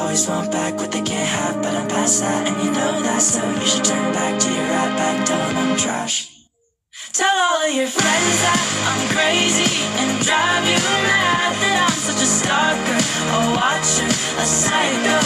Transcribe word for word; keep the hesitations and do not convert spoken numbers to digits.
always want back what they can't have, but I'm past that, and you know that, so you should turn back to your right back, tell them I'm trash. Tell all of your friends that I'm crazy and drive you mad, that I'm such a stalker, a watcher, a psycho.